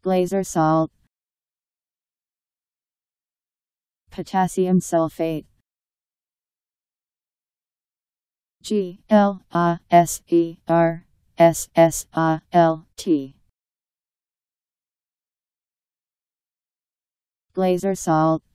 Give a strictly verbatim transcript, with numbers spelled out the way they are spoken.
Glaser salt. Potassium sulphate. G L A S E R S S A L T. Glaser salt.